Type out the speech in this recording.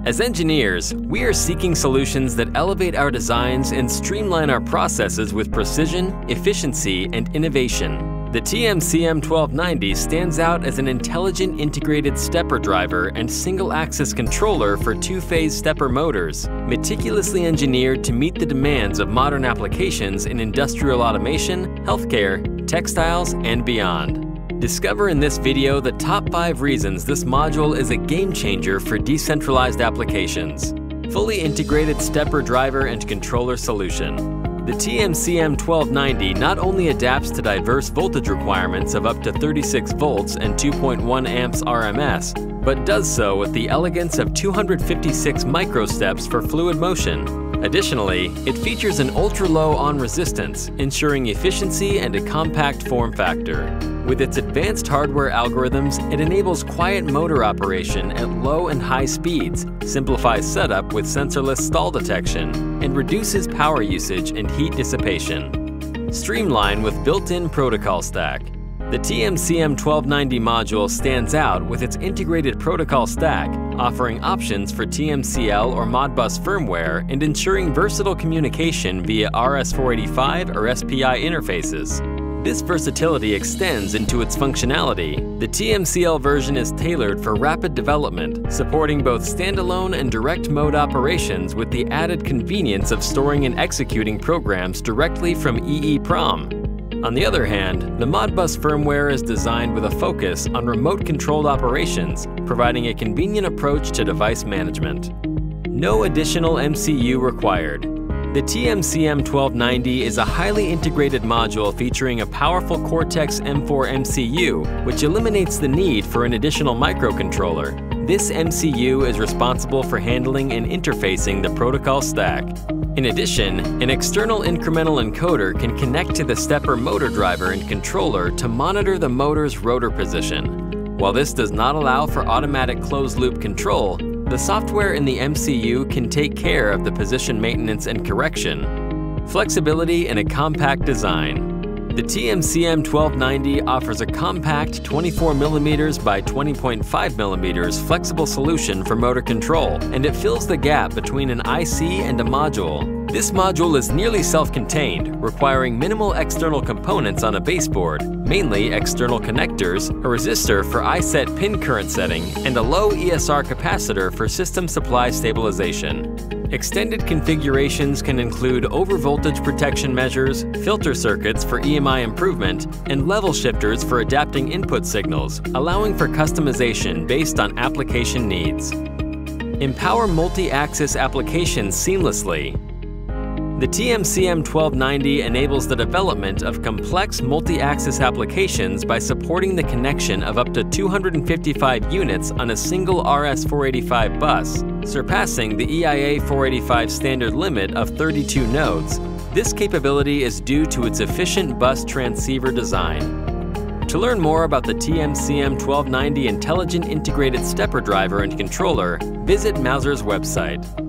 As engineers, we are seeking solutions that elevate our designs and streamline our processes with precision, efficiency, and innovation. The TMCM-1290 stands out as an intelligent integrated stepper driver and single-axis controller for two-phase stepper motors, meticulously engineered to meet the demands of modern applications in industrial automation, healthcare, textiles, and beyond. Discover in this video the top 5 reasons this module is a game-changer for decentralized applications. Fully integrated stepper driver and controller solution. The TMCM-1290 not only adapts to diverse voltage requirements of up to 36 volts and 2.1 amps RMS, but does so with the elegance of 256 microsteps for fluid motion. Additionally, it features an ultra-low on resistance, ensuring efficiency and a compact form factor. With its advanced hardware algorithms, it enables quiet motor operation at low and high speeds, simplifies setup with sensorless stall detection, and reduces power usage and heat dissipation. Streamline with built-in protocol stack. The TMCM-1290 module stands out with its integrated protocol stack, offering options for TMCL or Modbus firmware and ensuring versatile communication via RS-485 or SPI interfaces. This versatility extends into its functionality. The TMCL version is tailored for rapid development, supporting both standalone and direct mode operations with the added convenience of storing and executing programs directly from EEPROM. On the other hand, the Modbus firmware is designed with a focus on remote-controlled operations, providing a convenient approach to device management. No additional MCU required. The TMCM-1290 is a highly integrated module featuring a powerful Cortex-M4 MCU, which eliminates the need for an additional microcontroller. This MCU is responsible for handling and interfacing the protocol stack. In addition, an external incremental encoder can connect to the stepper motor driver and controller to monitor the motor's rotor position. While this does not allow for automatic closed-loop control, the software in the MCU can take care of the position maintenance and correction. Flexibility and a compact design. The TMCM-1290 offers a compact 24mm by 20.5mm flexible solution for motor control, and it fills the gap between an IC and a module. This module is nearly self-contained, requiring minimal external components on a baseboard, mainly external connectors, a resistor for iSet pin current setting, and a low ESR capacitor for system supply stabilization. Extended configurations can include overvoltage protection measures, filter circuits for EMI improvement, and level shifters for adapting input signals, allowing for customization based on application needs. Empower multi-axis applications seamlessly. The TMCM-1290 enables the development of complex multi-axis applications by supporting the connection of up to 255 units on a single RS-485 bus, surpassing the EIA 485 standard limit of 32 nodes. This capability is due to its efficient bus transceiver design. To learn more about the TMCM-1290 Intelligent Integrated Stepper Driver and Controller, visit Mouser's website.